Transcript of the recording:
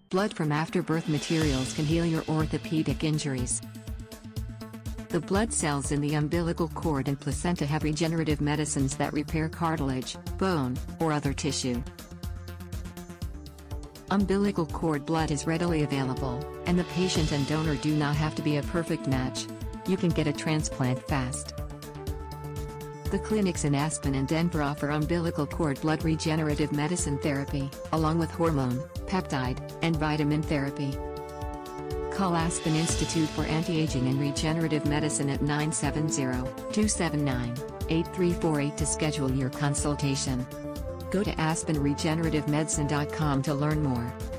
Blood from afterbirth materials can heal your orthopedic injuries. The blood cells in the umbilical cord and placenta have regenerative medicines that repair cartilage, bone, or other tissue. Umbilical cord blood is readily available, and the patient and donor do not have to be a perfect match. You can get a transplant fast. The clinics in Aspen and Denver offer umbilical cord blood regenerative medicine therapy, along with hormone, peptide, and vitamin therapy. Call Aspen Institute for Anti-Aging and Regenerative Medicine at 970-279-8348 to schedule your consultation. Go to aspenregenerativemedicine.com to learn more.